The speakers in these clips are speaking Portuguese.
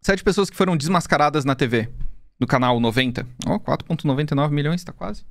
7 pessoas que foram desmascaradas na TV. No canal 90. Ó, 4,99 milhões, tá quase.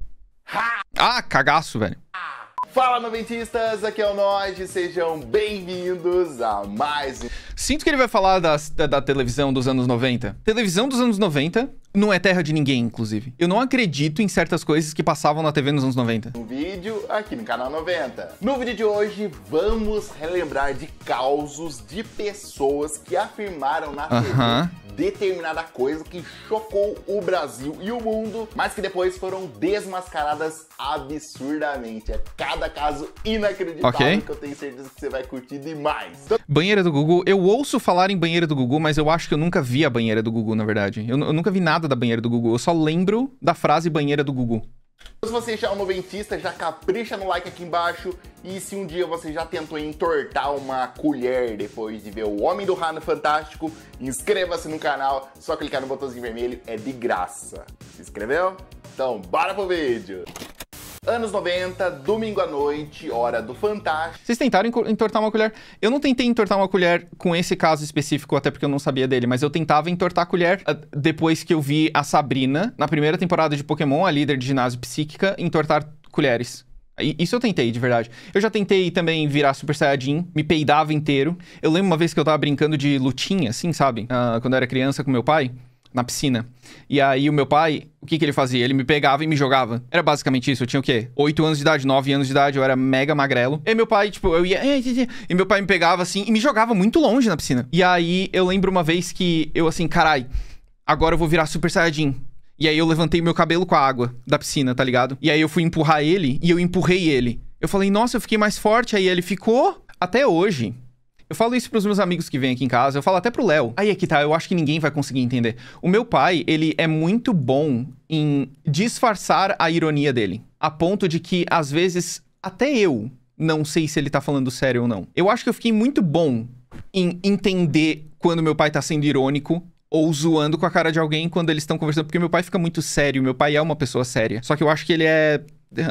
Ah, cagaço, velho. Fala, noventistas, aqui é o Nod, sejam bem-vindos a mais um... Sinto que ele vai falar da televisão dos anos 90. Televisão dos anos 90 não é terra de ninguém, inclusive. Eu não acredito em certas coisas que passavam na TV nos anos 90. Um vídeo aqui no canal 90. No vídeo de hoje, vamos relembrar de causos de pessoas que afirmaram na TV determinada coisa que chocou o Brasil e o mundo, mas que depois foram desmascaradas absurdamente. É cada caso inacreditável que eu tenho certeza que você vai curtir demais. Banheira do Gugu. Eu ouço falar em banheira do Gugu, mas eu acho que eu nunca vi a banheira do Gugu, na verdade. Eu nunca vi nada da banheira do Gugu. Eu só lembro da frase banheira do Gugu. Se você já é um noventista, já capricha no like aqui embaixo. E se um dia você já tentou entortar uma colher depois de ver o Homem do Rá no Fantástico, inscreva-se no canal. Só clicar no botãozinho vermelho, é de graça. Se inscreveu? Então, bora pro vídeo! Anos 90, domingo à noite, hora do Fantástico. Vocês tentaram entortar uma colher? Eu não tentei entortar uma colher com esse caso específico, até porque eu não sabia dele, mas eu tentava entortar a colher depois que eu vi a Sabrina, na primeira temporada de Pokémon, a líder de ginásio psíquica, entortar colheres. Isso eu tentei, de verdade. Eu já tentei também virar Super Saiyajin, me peidava inteiro. Eu lembro uma vez que eu tava brincando de lutinha, assim, sabe? Quando eu era criança com meu pai. Na piscina. E aí o meu pai, o que ele fazia? Ele me pegava e me jogava. Era basicamente isso. Eu tinha o quê? 8 anos de idade, 9 anos de idade. Eu era mega magrelo. E meu pai, tipo, eu ia... E meu pai me pegava assim e me jogava muito longe na piscina. E aí eu lembro uma vez que eu assim, carai, agora eu vou virar Super Saiyajin. E aí eu levantei meu cabelo com a água da piscina, tá ligado? E aí eu fui empurrar ele e eu empurrei ele. Eu falei, nossa, eu fiquei mais forte. Aí ele ficou até hoje. Eu falo isso pros meus amigos que vêm aqui em casa, eu falo até pro Léo. Aí é que tá, eu acho que ninguém vai conseguir entender. O meu pai, ele é muito bom em disfarçar a ironia dele. A ponto de que, às vezes, até eu não sei se ele tá falando sério ou não. Eu acho que eu fiquei muito bom em entender quando meu pai tá sendo irônico ou zoando com a cara de alguém quando eles estão conversando. Porque meu pai fica muito sério, meu pai é uma pessoa séria. Só que eu acho que ele é...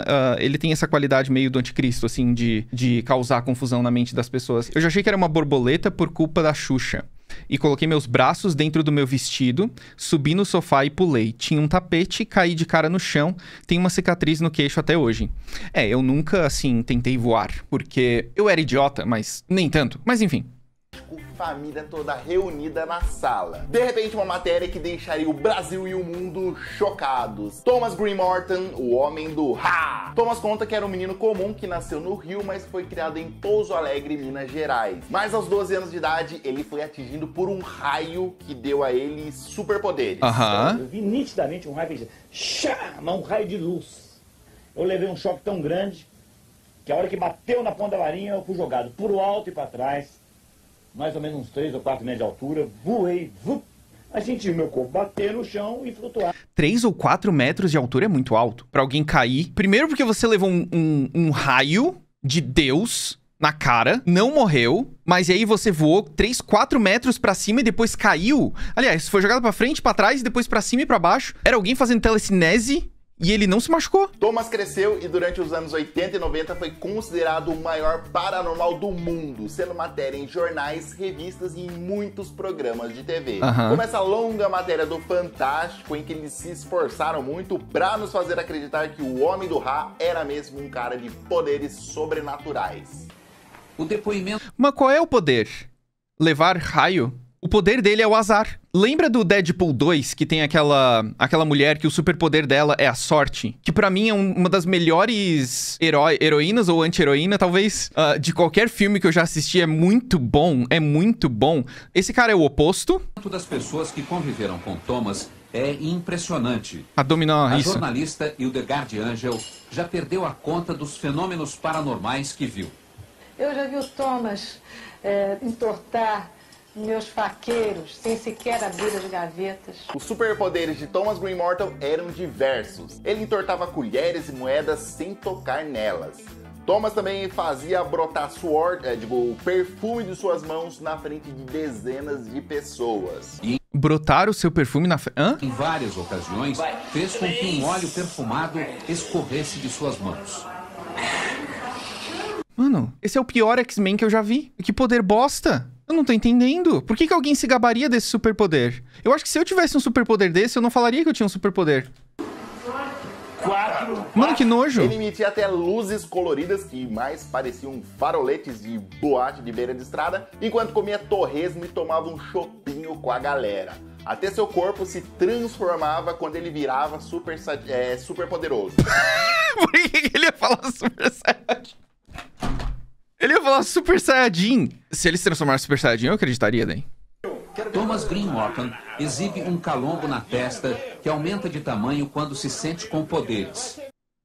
ele tem essa qualidade meio do anticristo, assim, de causar confusão na mente das pessoas. Eu já achei que era uma borboleta por culpa da Xuxa. E coloquei meus braços dentro do meu vestido, subi no sofá e pulei. Tinha um tapete, caí de cara no chão, tenho uma cicatriz no queixo até hoje. Eu nunca, assim, tentei voar, porque eu era idiota, mas nem tanto. Mas enfim. Família toda reunida na sala. De repente, uma matéria que deixaria o Brasil e o mundo chocados. Thomas Green Morton, o Homem do Rá. Thomas conta que era um menino comum que nasceu no Rio, mas foi criado em Pouso Alegre, Minas Gerais. Mas aos 12 anos de idade, ele foi atingido por um raio que deu a ele superpoderes. Eu vi nitidamente um raio, um raio de luz. Eu levei um choque tão grande que a hora que bateu na ponta da varinha, eu fui jogado pro alto e para trás. Mais ou menos uns 3 ou 4 metros de altura, voei, a gente viu meu corpo bater no chão e flutuar. 3 ou 4 metros de altura é muito alto pra alguém cair. Primeiro porque você levou um raio de Deus na cara, não morreu, mas aí você voou 3, 4 metros pra cima e depois caiu. Aliás, foi jogado pra frente, pra trás, e depois pra cima e pra baixo. Era alguém fazendo telecinese... E ele não se machucou. Thomas cresceu e durante os anos 80 e 90 foi considerado o maior paranormal do mundo, sendo matéria em jornais, revistas e em muitos programas de TV. Como essa longa matéria do Fantástico, em que eles se esforçaram muito pra nos fazer acreditar que o Homem do Rá era mesmo um cara de poderes sobrenaturais. O depoimento... Mas qual é o poder? Levar raio? O poder dele é o azar. Lembra do Deadpool 2, que tem aquela mulher que o superpoder dela é a sorte? Que pra mim é uma das melhores heroínas ou anti-heroína, talvez, de qualquer filme que eu já assisti. É muito bom, é muito bom. Esse cara é o oposto. O das pessoas que conviveram com Thomas é impressionante. A Dominó, a isso. jornalista Hildegard Angel já perdeu a conta dos fenômenos paranormais que viu. Eu já vi o Thomas entortar meus faqueiros, sem sequer abrir as gavetas. Os superpoderes de Thomas Green Morton eram diversos. Ele entortava colheres e moedas sem tocar nelas. Thomas também fazia brotar suor, o perfume de suas mãos na frente de dezenas de pessoas. Brotar o seu perfume na frente... Em várias ocasiões, fez com que um óleo perfumado escorresse de suas mãos. Mano, esse é o pior X-Men que eu já vi. Que poder bosta! Eu não tô entendendo. Por que alguém se gabaria desse superpoder? Eu acho que se eu tivesse um superpoder desse, eu não falaria que eu tinha um superpoder. Mano, que nojo. Ele emitia até luzes coloridas que mais pareciam faroletes de boate de beira de estrada, enquanto comia torresmo e tomava um chopinho com a galera. Até seu corpo se transformava quando ele virava super poderoso. Por que ele ia falar Super Saiyajin? Ele ia falar Super Saiyajin. Se ele se transformasse em Super Saiyajin, eu acreditaria, daí. Thomas Green Morton exibe um calombo na testa que aumenta de tamanho quando se sente com poderes.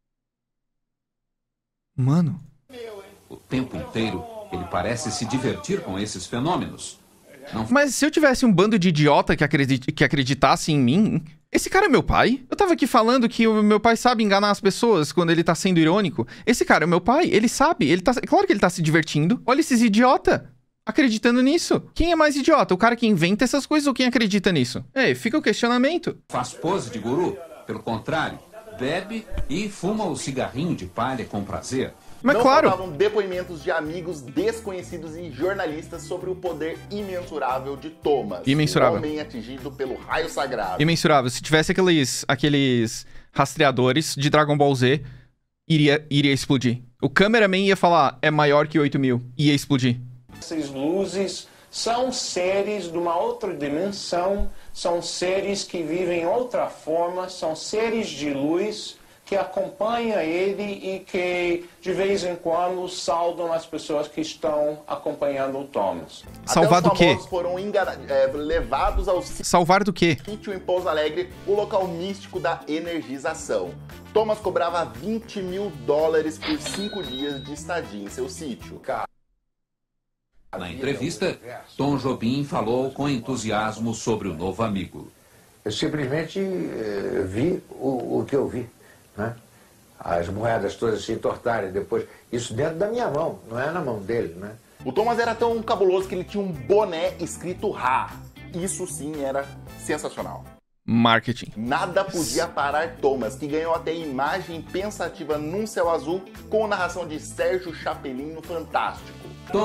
Mano. O tempo inteiro, ele parece se divertir com esses fenômenos. Mas se eu tivesse um bando de idiota que acreditasse em mim... Esse cara é meu pai? Eu tava aqui falando que o meu pai sabe enganar as pessoas quando ele tá sendo irônico. Esse cara é meu pai, ele sabe, claro que ele tá se divertindo. Olha esses idiota acreditando nisso. Quem é mais idiota? O cara que inventa essas coisas ou quem acredita nisso? Fica o questionamento. Faz pose de guru? Pelo contrário, bebe e fuma o cigarrinho de palha com prazer. Mas não claro. faltavam depoimentos de amigos desconhecidos e jornalistas sobre o poder imensurável de Thomas. Imensurável. O homem atingido pelo raio sagrado. Imensurável. Se tivesse aqueles rastreadores de Dragon Ball Z, iria explodir. O cameraman ia falar, é maior que 8.000. Ia explodir. Essas luzes são seres de uma outra dimensão, são seres que vivem em outra forma, são seres de luz que acompanham ele e que, de vez em quando, saudam as pessoas que estão acompanhando o Thomas. Salvar do quê? Foram levados ao Salvar do quê? sítio em Pouso Alegre, o local místico da energização. Thomas cobrava $20.000 por 5 dias de estadia em seu sítio. Na entrevista, Tom Jobim falou com entusiasmo sobre o novo amigo. Eu simplesmente vi o que eu vi, né? As moedas todas se entortarem depois. Isso dentro da minha mão, não é na mão dele, né? O Thomas era tão cabuloso que ele tinha um boné escrito Ra. Isso sim era sensacional. Marketing. Nada podia parar Thomas, que ganhou até imagem pensativa num céu azul com narração de Sérgio Chapelin no Fantástico.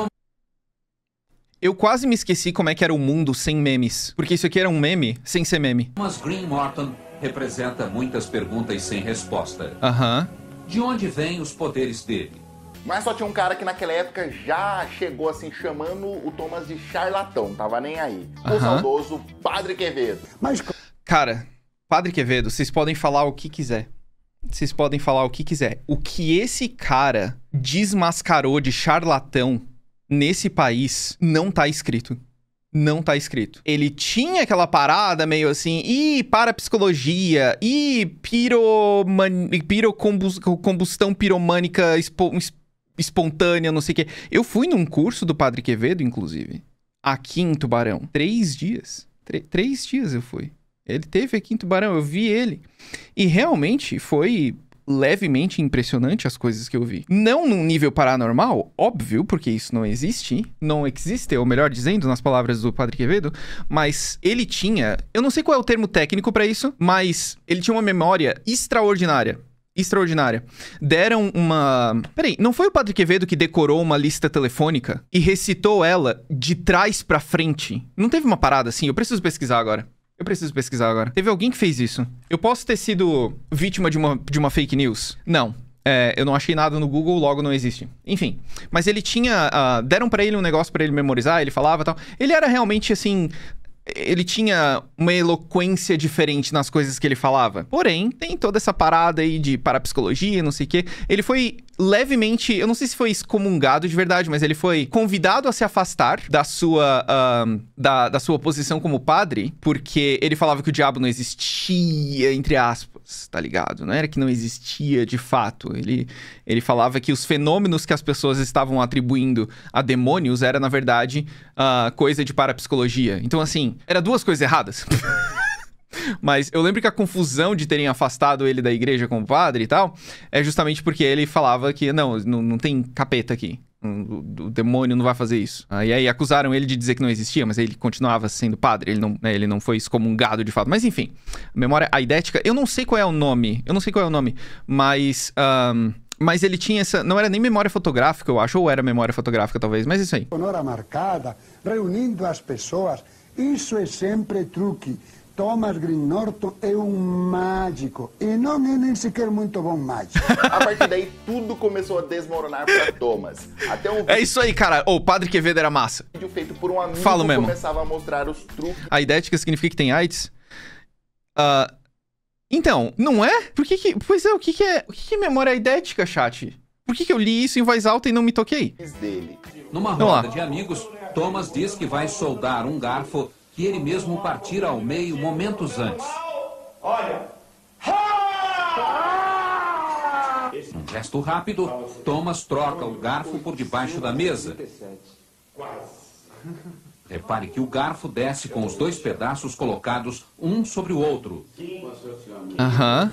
Eu quase me esqueci como é que era o mundo sem memes. Porque isso aqui era um meme sem ser meme. Thomas Green Morton representa muitas perguntas sem resposta. De onde vêm os poderes dele? Mas só tinha um cara que naquela época já chegou assim chamando o Thomas de charlatão, tava nem aí. O saudoso Padre Quevedo. Mas... Cara, Padre Quevedo, vocês podem falar o que quiser. Vocês podem falar o que quiser. O que esse cara desmascarou de charlatão nesse país não tá escrito. Não tá escrito. Ele tinha aquela parada meio assim, parapsicologia, combustão piromânica espontânea, não sei o quê. Eu fui num curso do Padre Quevedo, inclusive, aqui em Tubarão. 3 dias. 3 dias eu fui. Ele teve aqui em Tubarão, eu vi ele. E realmente foi levemente impressionante as coisas que eu vi. Não num nível paranormal, óbvio, porque isso não existe. Não existe, ou melhor dizendo, nas palavras do Padre Quevedo. Mas ele tinha... Eu não sei qual é o termo técnico pra isso, mas ele tinha uma memória extraordinária. Extraordinária. Deram uma... Peraí, não foi o Padre Quevedo que decorou uma lista telefônica e recitou ela de trás pra frente? Não teve uma parada assim? Eu preciso pesquisar agora. Teve alguém que fez isso. Eu posso ter sido vítima de uma fake news? Não. Eu não achei nada no Google, logo não existe. Enfim. Mas ele tinha... deram pra ele um negócio pra ele memorizar, ele falava e tal. Ele era realmente, assim... Ele tinha uma eloquência diferente nas coisas que ele falava. Porém, tem toda essa parada aí de parapsicologia, não sei o quê. Ele foi levemente... Eu não sei se foi excomungado de verdade, mas ele foi convidado a se afastar da sua posição como padre, porque ele falava que o diabo não existia, entre aspas, tá ligado? Não era que não existia de fato. Ele falava que os fenômenos que as pessoas estavam atribuindo a demônios era, na verdade, coisa de parapsicologia. Então, assim, era 2 coisas erradas. Mas eu lembro que a confusão de terem afastado ele da igreja como padre e tal, é justamente porque ele falava que não tem capeta aqui. O demônio não vai fazer isso. E aí acusaram ele de dizer que não existia, mas ele continuava sendo padre. Ele não foi excomungado de fato. Mas enfim, a memória aidética, eu não sei qual é o nome. Mas Mas ele tinha essa... Não era nem memória fotográfica, eu acho, ou era memória fotográfica, talvez, mas isso aí. Hora marcada, reunindo as pessoas. Isso é sempre truque. Thomas Green Norton é um mágico. E não é nem sequer muito bom mágico. A partir daí, tudo começou a desmoronar para Thomas. Até um É isso aí, cara. O Padre Quevedo era massa. vídeo feito por um amigo Falo mesmo. começava a mostrar os truques. A idética significa que tem AIDS? Então, não é? Por que que... Pois é, o que é memória idética, chat? Por que eu li isso em voz alta e não me toquei? Dele. Numa roda de amigos, Thomas diz que vai soldar um garfo que ele mesmo partira ao meio momentos antes. Olha! Num gesto rápido, Thomas troca o garfo por debaixo da mesa. Repare que o garfo desce com os 2 pedaços colocados um sobre o outro. Aham.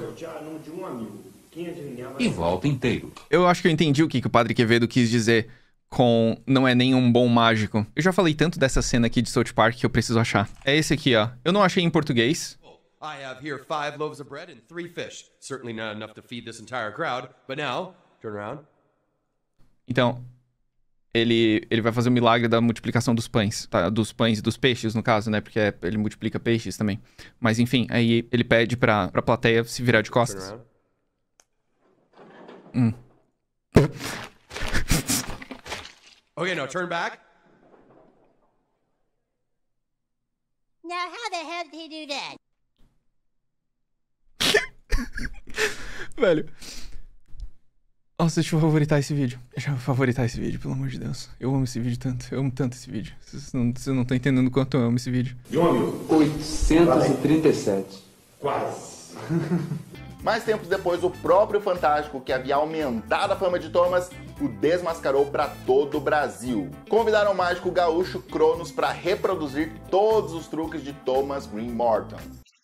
E volta inteiro. Eu acho que eu entendi o que o Padre Quevedo quis dizer com não é nenhum bom mágico. Eu já falei tanto dessa cena aqui de South Park que eu preciso achar. É esse aqui, ó. Eu não achei em português. I have here 5 loaves of bread and 3 fish. Certainly not enough to feed this entire crowd. But now, turn around. Então, ele vai fazer o milagre da multiplicação dos pães. Tá? Dos pães e dos peixes, no caso, né? Porque ele multiplica peixes também. Mas enfim, aí ele pede pra plateia se virar de costas. Okay, now turn back. Now, how the hell did he do that? Velho. Nossa, deixa eu favoritar esse vídeo. Deixa eu favoritar esse vídeo, pelo amor de Deus. Eu amo esse vídeo tanto. Eu amo tanto esse vídeo. Vocês não estão entendendo o quanto eu amo esse vídeo. 837. Quase. Mais tempos depois, o próprio Fantástico, que havia aumentado a fama de Thomas, o desmascarou para todo o Brasil. Convidaram o mágico gaúcho Cronos para reproduzir todos os truques de Thomas Green Morton.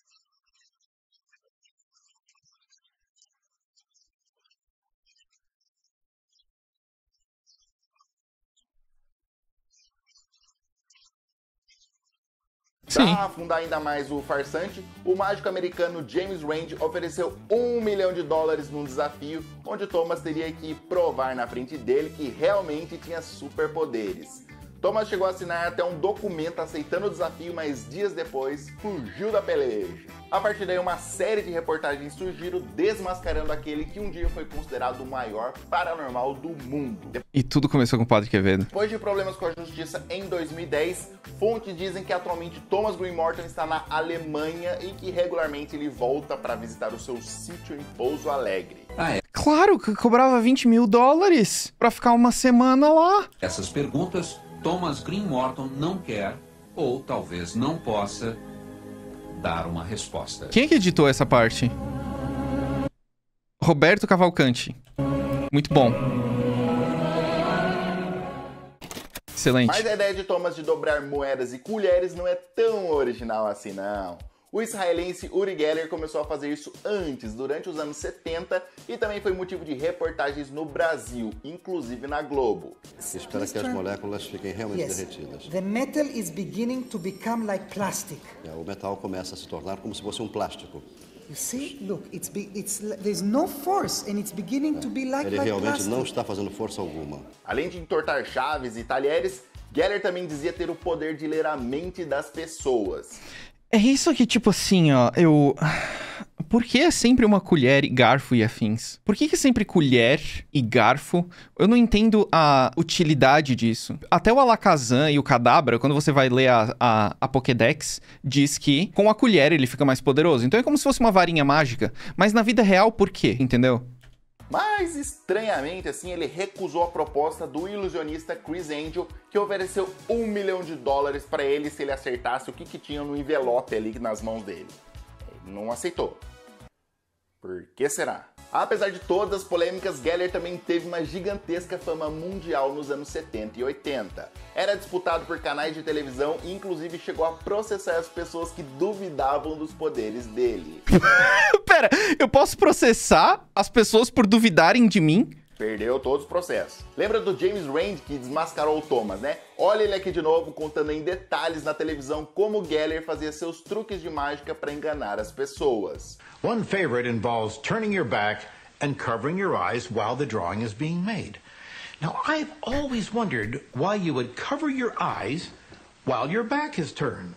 Para afundar ainda mais o farsante, o mágico americano James Randi ofereceu $1 milhão num desafio, onde Thomas teria que provar na frente dele que realmente tinha superpoderes. Thomas chegou a assinar até um documento aceitando o desafio, mas dias depois fugiu da peleja. A partir daí, uma série de reportagens surgiram desmascarando aquele que um dia foi considerado o maior paranormal do mundo. E tudo começou com o Padre Quevedo. Depois de problemas com a justiça em 2010, fontes dizem que atualmente Thomas Green Morton está na Alemanha e que regularmente ele volta para visitar o seu sítio em Pouso Alegre. Claro, que cobrava $20 mil pra ficar uma semana lá. Essas perguntas, Thomas Green Morton não quer, ou talvez não possa, dar uma resposta. Quem é que editou essa parte? Roberto Cavalcante. Muito bom. Excelente. Mas a ideia de Thomas de dobrar moedas e colheres não é tão original assim, não. O israelense Uri Geller começou a fazer isso antes, durante os anos 70, e também foi motivo de reportagens no Brasil, inclusive na Globo. Espera que as moléculas fiquem realmente derretidas. The metal is beginning to become like plastic. O metal começa a se tornar como se fosse um plástico. You see? Look, there's no force and it's beginning to be like Ele realmente plastic. não está fazendo força alguma. Além de entortar chaves e talheres, Geller também dizia ter o poder de ler a mente das pessoas. É isso que, tipo assim, ó, Por que é sempre uma colher, garfo e afins? Por que é sempre colher e garfo? Eu não entendo a utilidade disso. Até o Alakazam e o Kadabra, quando você vai ler a Pokédex, diz que com a colher ele fica mais poderoso. Então é como se fosse uma varinha mágica. Mas na vida real, por quê? Entendeu? Mas, estranhamente, assim, ele recusou a proposta do ilusionista Chris Angel, que ofereceu $1 milhão para ele se ele acertasse o que tinha no envelope ali nas mãos dele. Ele não aceitou. Por que será? Apesar de todas as polêmicas, Geller também teve uma gigantesca fama mundial nos anos 70 e 80. Era disputado por canais de televisão e inclusive chegou a processar as pessoas que duvidavam dos poderes dele. Pera, eu posso processar as pessoas por duvidarem de mim? Perdeu todos os processos. Lembra do James Randi que desmascarou o Thomas, né? Olha ele aqui de novo contando em detalhes na televisão como Geller fazia seus truques de mágica para enganar as pessoas. One favorite involves turning your back and covering your eyes while the drawing is being made. Now, I've always wondered why you would cover your eyes while your back is turned.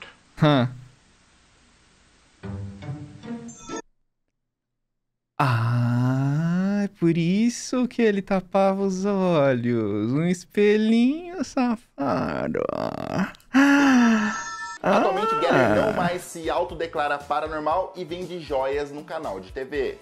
Ah, é por isso que ele tapava os olhos. Um espelhinho safado. Atualmente, Geller não mais se autodeclara paranormal e vende joias no canal de TV.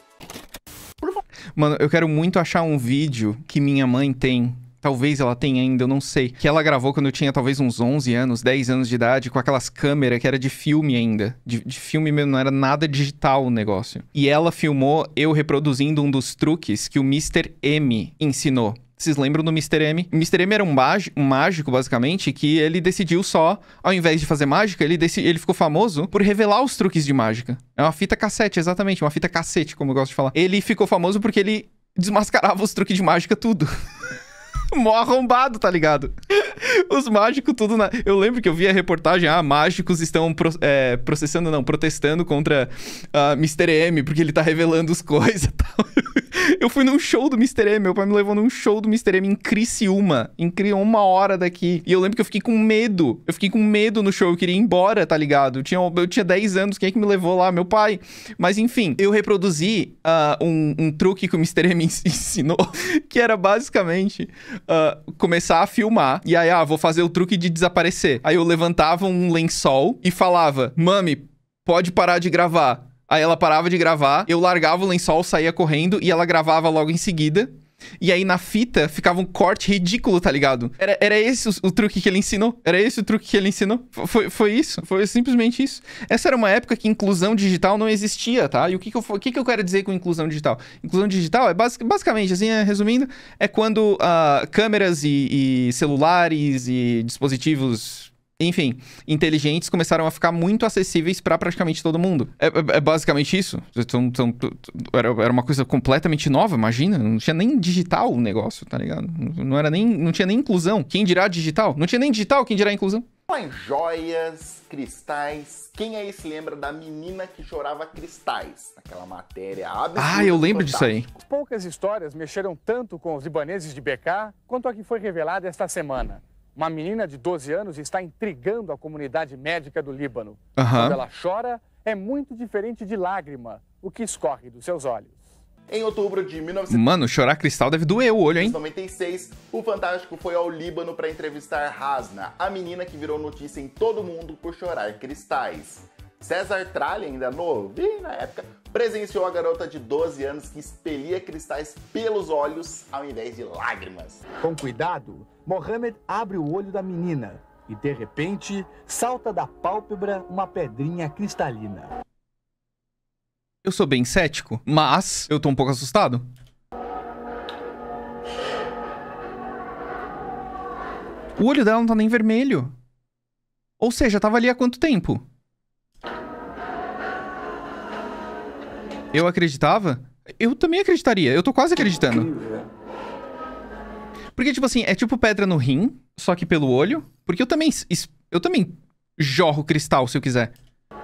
Mano, eu quero muito achar um vídeo que minha mãe tem. Talvez ela tenha ainda, eu não sei. Que ela gravou quando eu tinha talvez uns 11 anos, 10 anos de idade, com aquelas câmeras que era de filme ainda. De filme mesmo, não era nada digital o negócio. E ela filmou eu reproduzindo um dos truques que o Mr. M ensinou. Vocês lembram do Mr. M? O Mr. M era um mágico, basicamente, que ele decidiu só, ao invés de fazer mágica, ele ficou famoso por revelar os truques de mágica. É uma fita cassete, exatamente. Uma fita cacete, como eu gosto de falar. Ele ficou famoso porque ele desmascarava os truques de mágica tudo. Mó arrombado, tá ligado? Os mágicos tudo na... Eu lembro que eu vi a reportagem, mágicos estão protestando contra Mr. M, porque ele tá revelando as coisas e tal. Eu fui num show do Mr. M, meu pai me levou num show do Mr. M em Criciúma, em 1 hora daqui. E eu lembro que eu fiquei com medo. Eu fiquei com medo no show, eu queria ir embora, tá ligado? Eu tinha 10 anos, quem é que me levou lá? Meu pai. Mas enfim, eu reproduzi um truque que o Mr. M ensinou, que era basicamente começar a filmar. E aí, vou fazer o truque de desaparecer. Aí eu levantava um lençol e falava, mami, pode parar de gravar. Aí ela parava de gravar, eu largava o lençol, saía correndo e ela gravava logo em seguida. E aí na fita ficava um corte ridículo, tá ligado? Era esse o truque que ele ensinou. Era esse o truque que ele ensinou. Foi isso. Foi simplesmente isso. Essa era uma época que inclusão digital não existia, tá? E o que eu quero dizer com inclusão digital? Inclusão digital é basicamente, assim, resumindo, é quando câmeras e celulares e dispositivos... Enfim, inteligentes começaram a ficar muito acessíveis pra praticamente todo mundo. É basicamente isso. Era uma coisa completamente nova, imagina. Não tinha nem digital o negócio, tá ligado? Não tinha nem inclusão. Quem dirá digital? Não tinha nem digital, quem dirá inclusão? Em joias, cristais, quem aí se lembra da menina que chorava cristais? Aquela matéria absurda. Eu lembro disso aí. Poucas histórias mexeram tanto com os libaneses de Bekaa quanto a que foi revelada esta semana. Uma menina de 12 anos está intrigando a comunidade médica do Líbano. Quando ela chora, é muito diferente de lágrima, o que escorre dos seus olhos. Em outubro de 1996, Mano, chorar cristal deve doer o olho, hein? o Fantástico foi ao Líbano para entrevistar Hasna, a menina que virou notícia em todo mundo por chorar cristais. César Tralli, ainda novo, na época, presenciou a garota de 12 anos que expelia cristais pelos olhos ao invés de lágrimas. Com cuidado, Mohamed abre o olho da menina e, de repente, salta da pálpebra uma pedrinha cristalina. Eu sou bem cético, mas eu tô um pouco assustado. O olho dela não tá nem vermelho. Ou seja, tava ali há quanto tempo? Eu acreditava? Eu também acreditaria. Eu tô quase acreditando. Porque, tipo assim, é tipo pedra no rim, só que pelo olho. Porque eu também jorro cristal, se eu quiser.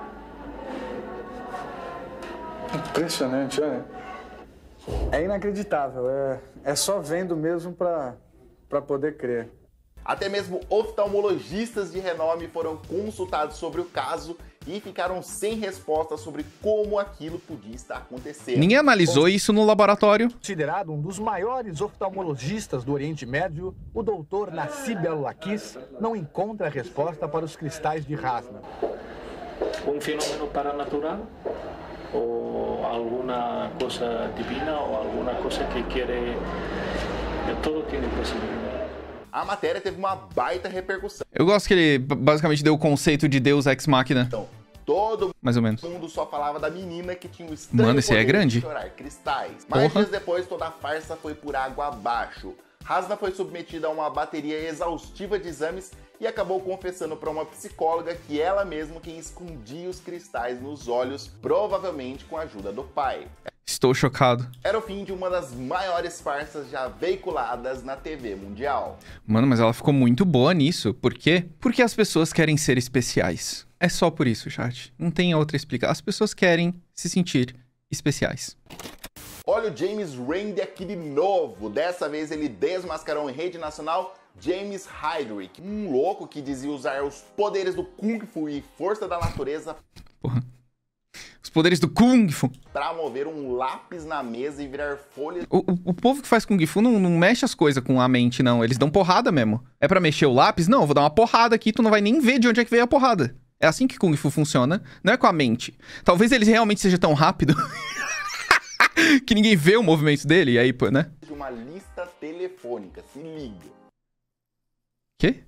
Impressionante, olha. É inacreditável. É só vendo mesmo pra poder crer. Até mesmo oftalmologistas de renome foram consultados sobre o caso e ficaram sem resposta sobre como aquilo podia estar acontecendo. Ninguém analisou isso no laboratório. Considerado um dos maiores oftalmologistas do Oriente Médio, o doutor Nassib Al-Lakis não encontra resposta para os cristais de Hasna. Um fenômeno paranatural? Ou alguma coisa divina? Ou alguma coisa que quer... Todo tem possibilidade. A matéria teve uma baita repercussão. Eu gosto que ele basicamente deu o conceito de Deus Ex Machina. Então, todo mais ou menos. mundo só falava da menina que tinha o estranho Mano, esse aí é grande. de chorar cristais. Mas dias depois, toda a farsa foi por água abaixo. Hasna foi submetida a uma bateria exaustiva de exames e acabou confessando para uma psicóloga que ela mesma quem escondia os cristais nos olhos, provavelmente com a ajuda do pai. Estou chocado. Era o fim de uma das maiores farsas já veiculadas na TV mundial. Mano, mas ela ficou muito boa nisso. Por quê? Porque as pessoas querem ser especiais. É só por isso, chat. Não tem outra explicação. As pessoas querem se sentir especiais. Olha o James Randi aqui de novo. Dessa vez ele desmascarou em rede nacional James Hydrick, um louco que dizia usar os poderes do Kung Fu e força da natureza. Porra. Os poderes do Kung Fu. Pra mover um lápis na mesa e virar folhas. O povo que faz Kung Fu não mexe as coisas com a mente, não. Eles dão porrada mesmo. É pra mexer o lápis? Não, eu vou dar uma porrada aqui, tu não vai nem ver de onde é que veio a porrada. É assim que Kung Fu funciona, não é com a mente. Talvez ele realmente seja tão rápido que ninguém vê o movimento dele, e aí, pô, né? De uma lista telefônica, se liga. Quê?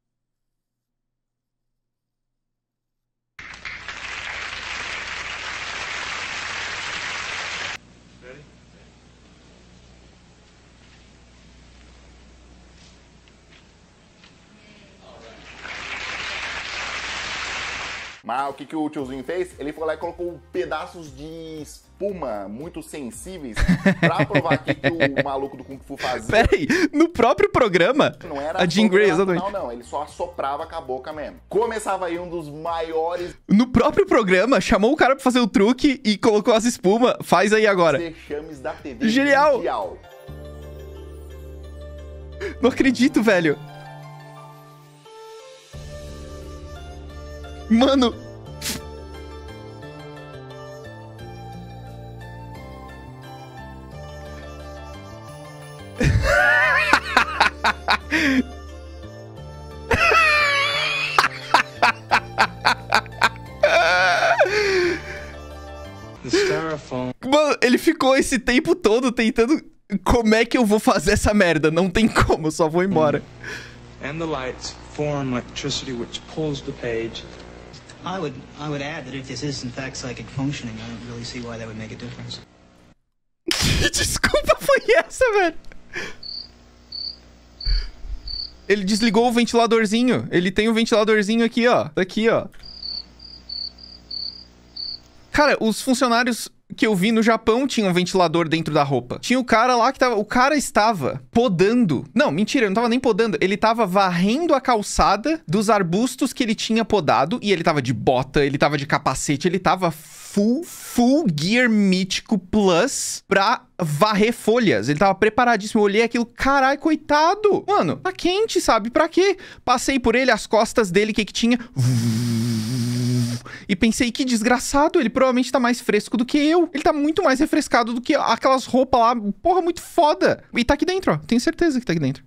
Mas o que o tiozinho fez? Ele foi lá e colocou pedaços de espuma muito sensíveis pra provar aqui que o maluco do Kung Fu fazia. Peraí, no próprio programa? Não era a Jean Grey, exatamente. Não, ele só assoprava com a boca mesmo. Começava aí um dos maiores... No próprio programa, chamou o cara pra fazer o truque e colocou as espumas. Faz aí agora. Vexames da TV Genial! mundial. Não acredito, velho. Mano. Mano, ele ficou esse tempo todo tentando... Como é que eu vou fazer essa merda? Não tem como, eu só vou embora. And the lights form electricity which pulls the page. I would add that if this is in fact psychic functioning, I don't really see why that would make a difference. Que desculpa foi essa, velho? Ele desligou o ventiladorzinho. Ele tem um ventiladorzinho aqui, ó. Aqui, ó. Cara, os funcionários que eu vi no Japão tinham um ventilador dentro da roupa. Tinha o cara lá que tava... O cara estava podando. Não, mentira, ele não tava nem podando. Ele tava varrendo a calçada dos arbustos que ele tinha podado. E ele tava de bota, ele tava de capacete, ele tava full gear mítico plus pra varrer folhas. Ele tava preparadíssimo. Eu olhei aquilo, carai, coitado. Mano, tá quente, sabe? Pra quê? Passei por ele, as costas dele, o que tinha? E pensei, que desgraçado, ele provavelmente tá mais fresco do que eu. Ele tá muito mais refrescado do que aquelas roupas lá, porra, muito foda. E tá aqui dentro, ó. Tenho certeza que tá aqui dentro.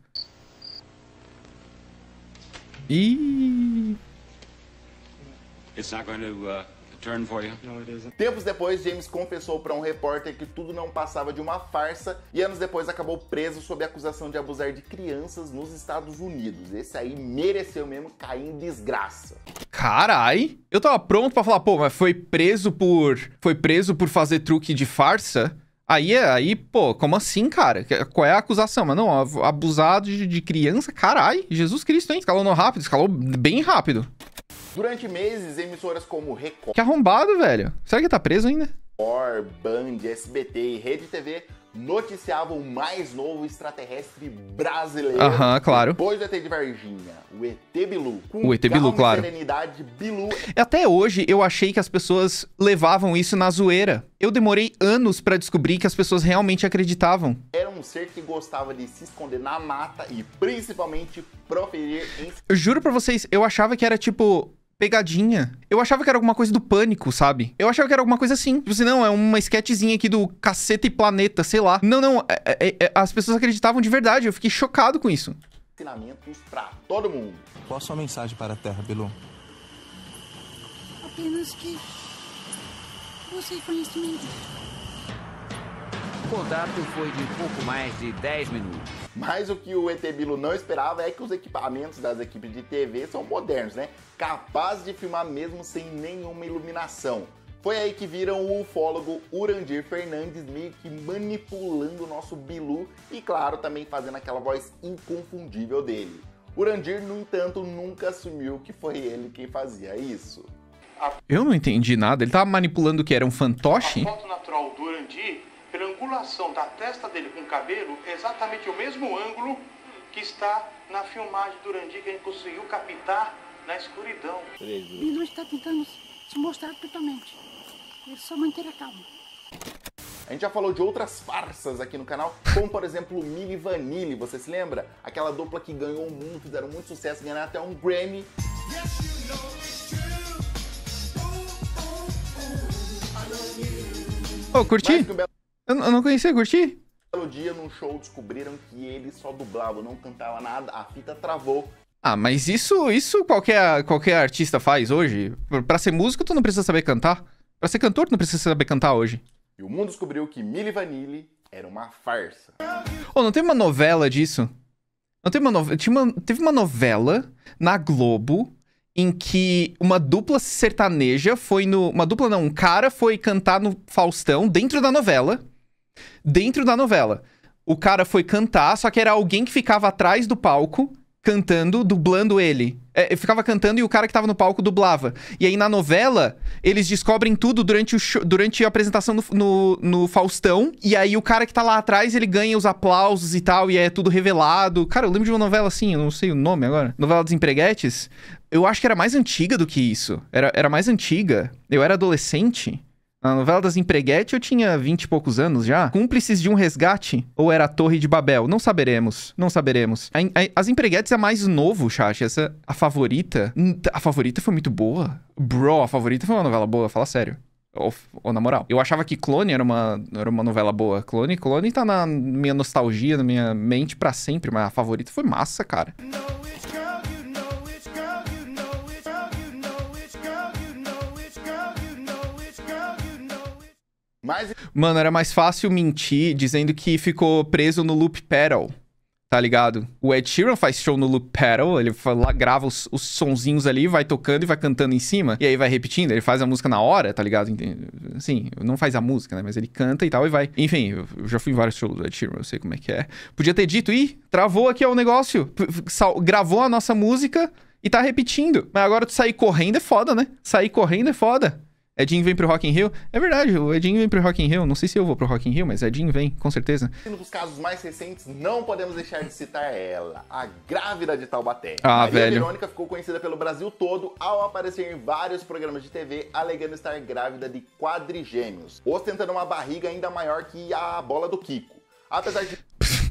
It's not going to turn for you? No, it isn't. Tempos depois, James confessou para um repórter que tudo não passava de uma farsa e anos depois acabou preso sob acusação de abusar de crianças nos Estados Unidos. Esse aí mereceu mesmo cair em desgraça. Carai, eu tava pronto pra falar, pô, mas foi preso por fazer truque de farsa? Aí, pô, como assim, cara? Qual é a acusação? Mas não, abusado de criança? Carai, Jesus Cristo, hein? Escalou bem rápido. Durante meses, emissoras como Record... Que arrombado, velho. Será que ele tá preso ainda? Band, SBT e Rede TV noticiavam o mais novo extraterrestre brasileiro. Aham, claro. Depois do ET de Varginha, o ET Bilu. O ET Bilu, claro. Serenidade, Bilu... Até hoje, eu achei que as pessoas levavam isso na zoeira. Eu demorei anos pra descobrir que as pessoas realmente acreditavam. Era um ser que gostava de se esconder na mata e, principalmente, proferir em... Eu juro pra vocês, eu achava que era, tipo... pegadinha. Eu achava que era alguma coisa do Pânico, sabe? Eu achava que era alguma coisa assim. Tipo assim, não, é uma sketchzinha aqui do Caceta e Planeta, sei lá. Não, as pessoas acreditavam de verdade. Eu fiquei chocado com isso. Ensinamentos pra todo mundo. Qual a sua mensagem para a Terra, Bilu? Apenas que você é conhecimento. O contato foi de pouco mais de 10 minutos. Mas o que o ET Bilu não esperava é que os equipamentos das equipes de TV são modernos, né? Capazes de filmar mesmo sem nenhuma iluminação. Foi aí que viram o ufólogo Urandir Fernandes meio que manipulando o nosso Bilu e, claro, também fazendo aquela voz inconfundível dele. Urandir, no entanto, nunca assumiu que foi ele quem fazia isso. Eu não entendi nada. Ele tava manipulando o que? Era um fantoche? A foto natural do Urandir, pela angulação da testa dele com o cabelo, é exatamente o mesmo ângulo que está na filmagem do Urandir que a gente conseguiu captar na escuridão. Bilu está tentando se mostrar totalmente. Ele só manter a calma. A gente já falou de outras farsas aqui no canal, como por exemplo o Milli Vanilli, você se lembra? Aquela dupla que ganhou o mundo, fizeram muito sucesso, ganharam até um Grammy. Ô, curti? Eu não conhecia, curti? Um belo dia, num show, descobriram que ele só dublava, não cantava nada, a fita travou. Ah, mas isso qualquer artista faz hoje. Pra ser músico, tu não precisa saber cantar. Pra ser cantor, tu não precisa saber cantar hoje. E o mundo descobriu que Milli Vanilli era uma farsa. Oh, não teve uma novela disso? Não teve uma novela? Teve uma novela na Globo em que uma dupla sertaneja foi no... Uma dupla não, um cara foi cantar no Faustão dentro da novela. Dentro da novela. O cara foi cantar, só que era alguém que ficava atrás do palco cantando, dublando ele. Ficava cantando e o cara que tava no palco dublava. E aí na novela, eles descobrem tudo durante a apresentação no Faustão. E aí o cara que tá lá atrás, ele ganha os aplausos e tal, e é tudo revelado. Cara, eu lembro de uma novela assim, eu não sei o nome agora. Novela dos Empreguetes. Eu acho que era mais antiga do que isso. Era mais antiga. Eu era adolescente. Na novela das Empreguetes eu tinha 20 e poucos anos já. Cúmplices de um resgate? Ou era a Torre de Babel? Não saberemos. Não saberemos. As Empreguetes é mais novo, chat. Essa, a Favorita... A Favorita foi muito boa. Bro, a Favorita foi uma novela boa, fala sério. Ou na moral. Eu achava que Clone era uma novela boa. Clone tá na minha nostalgia, na minha mente pra sempre. Mas a Favorita foi massa, cara. Mano, era mais fácil mentir dizendo que ficou preso no loop pedal, tá ligado? O Ed Sheeran faz show no loop pedal, ele lá, grava os sonzinhos ali, vai tocando e vai cantando em cima, e aí vai repetindo, ele faz a música na hora, tá ligado? Assim, não faz a música, né? Mas ele canta e tal e vai. Enfim, eu já fui em vários shows do Ed Sheeran, eu sei como é que é. Podia ter dito, travou aqui o negócio, gravou a nossa música e tá repetindo. Mas agora tu sair correndo é foda, né? Sair correndo é foda. Edinho vem pro Rock in Rio. É verdade, o Edinho vem pro Rock in Rio. Não sei se eu vou pro Rock in Rio, mas Edinho vem, com certeza. Um dos casos mais recentes, não podemos deixar de citar ela, a grávida de Taubaté. Ah, Maria velho. Verônica ficou conhecida pelo Brasil todo ao aparecer em vários programas de TV, alegando estar grávida de quadrigêmeos, ostentando uma barriga ainda maior que a bola do Kiko. Apesar de...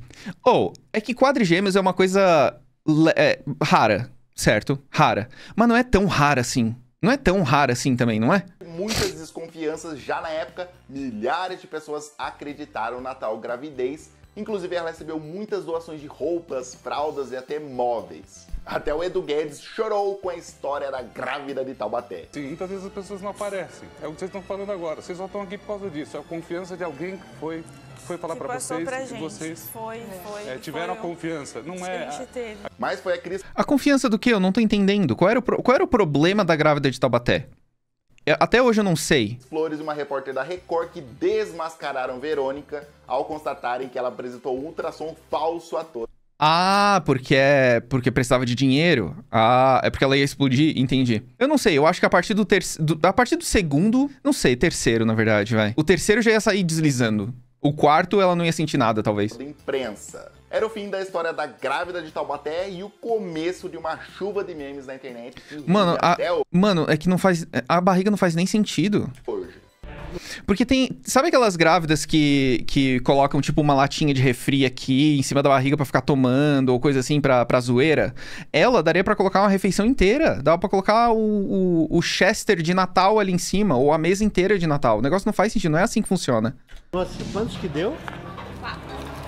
É que quadrigêmeos é uma coisa rara, certo? Rara. Mas não é tão rara assim. Não é tão rara assim também, não é? Muitas desconfianças já na época, milhares de pessoas acreditaram na tal gravidez. Inclusive ela recebeu muitas doações de roupas, fraldas e até móveis. Até o Edu Guedes chorou com a história da grávida de Taubaté. Sim, muitas vezes as pessoas não aparecem. É o que vocês estão falando agora. Vocês só estão aqui por causa disso. É a confiança de alguém que foi falar pra vocês e vocês tiveram a confiança. Não é... Mas foi a Cris... A confiança do quê? Eu não tô entendendo. Qual era o problema da grávida de Taubaté? Até hoje eu não sei. Flores, uma repórter da Record, que desmascararam Verônica ao constatarem que ela apresentou ultrassom falso a todos. Ah, porque precisava de dinheiro? Ah, é porque ela ia explodir? Entendi. Eu não sei, eu acho que a partir do segundo... Não sei, terceiro, na verdade, vai. O terceiro já ia sair deslizando. O quarto, ela não ia sentir nada, talvez. Da imprensa. Era o fim da história da grávida de Taubaté e o começo de uma chuva de memes na internet. Mano, é que não faz... A barriga não faz nem sentido. Hoje. Porque tem... Sabe aquelas grávidas que colocam, tipo, uma latinha de refri aqui em cima da barriga pra ficar tomando, ou coisa assim, pra zoeira? Ela daria pra colocar uma refeição inteira. Dava pra colocar o Chester de Natal ali em cima, ou a mesa inteira de Natal. O negócio não faz sentido, não é assim que funciona. Nossa, quantos que deu? 4.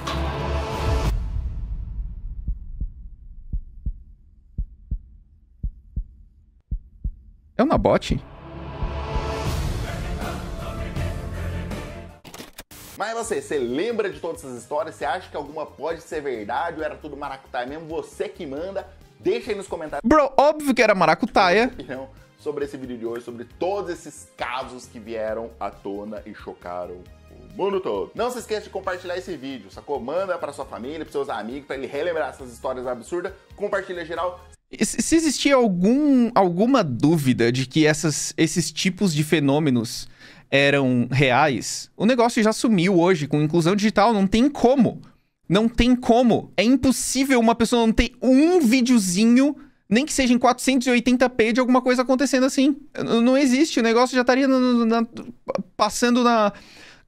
É um Nabote? Mas você lembra de todas essas histórias? Você acha que alguma pode ser verdade ou era tudo maracutaia mesmo? Você que manda, deixa aí nos comentários. Bro, óbvio que era maracutaia. Sobre esse vídeo de hoje, sobre todos esses casos que vieram à tona e chocaram o mundo todo. Não se esqueça de compartilhar esse vídeo, sacou? Manda pra sua família, pros seus amigos, pra ele relembrar essas histórias absurdas. Compartilha geral. Se existia alguma dúvida de que esses tipos de fenômenos eram reais, o negócio já sumiu hoje com inclusão digital. Não tem como. Não tem como. É impossível uma pessoa não ter um videozinho, nem que seja em 480p, de alguma coisa acontecendo assim. Não existe. O negócio já estaria passando na...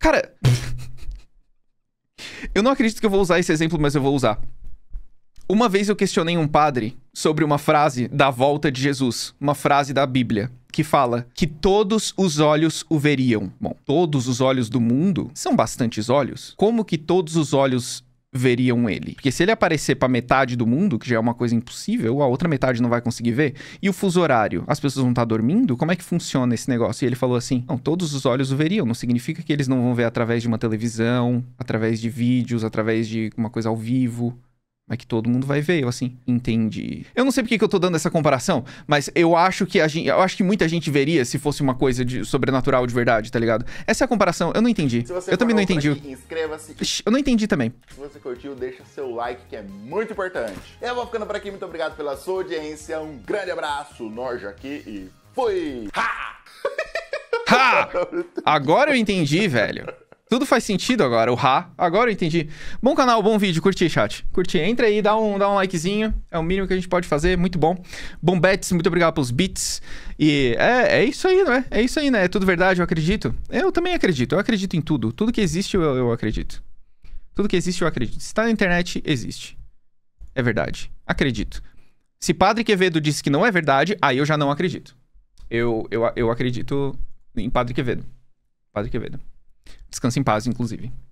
Cara... Eu não acredito que eu vou usar esse exemplo, mas eu vou usar. Uma vez eu questionei um padre sobre uma frase da volta de Jesus. Uma frase da Bíblia. Que fala que todos os olhos o veriam. Bom, todos os olhos do mundo são bastantes olhos. Como que todos os olhos veriam ele? Porque se ele aparecer pra metade do mundo, que já é uma coisa impossível, a outra metade não vai conseguir ver. E o fuso horário? As pessoas vão estar dormindo? Como é que funciona esse negócio? E ele falou assim, não, todos os olhos o veriam. Não significa que eles não vão ver através de uma televisão, através de vídeos, através de uma coisa ao vivo. Mas que todo mundo vai ver, eu assim, entendi. Eu não sei porque que eu tô dando essa comparação, mas eu acho que muita gente veria se fosse uma coisa de sobrenatural de verdade, tá ligado? Essa é a comparação, eu não entendi. Eu também não entendi. Inscreva-se. Eu não entendi também. Se você curtiu, deixa seu like, que é muito importante. Eu vou ficando por aqui, muito obrigado pela sua audiência, um grande abraço, Norja aqui e fui! Ha! Ha! Agora eu entendi, velho. Tudo faz sentido agora, o agora eu entendi. Bom canal, bom vídeo, curti, chat. Curti, entra aí, dá um likezinho. É o mínimo que a gente pode fazer, muito bom. Bom Bets, muito obrigado pelos bits. E é isso aí, não é? É isso aí, né? É tudo verdade, eu acredito. Eu também acredito, eu acredito em tudo. Tudo que existe, eu acredito. Tudo que existe, eu acredito. Se tá na internet, existe. É verdade, acredito. Se Padre Quevedo disse que não é verdade, aí eu já não acredito. Eu acredito em Padre Quevedo. Padre Quevedo. Descansa em paz, inclusive.